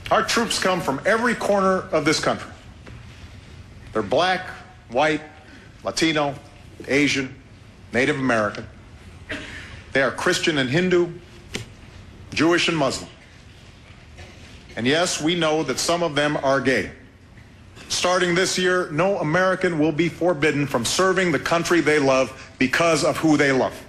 Our troops come from every corner of this country. They're black, white, Latino, Asian, Native American. They are Christian and Hindu, Jewish and Muslim. And yes, we know that some of them are gay. Starting this year, no American will be forbidden from serving the country they love because of who they love.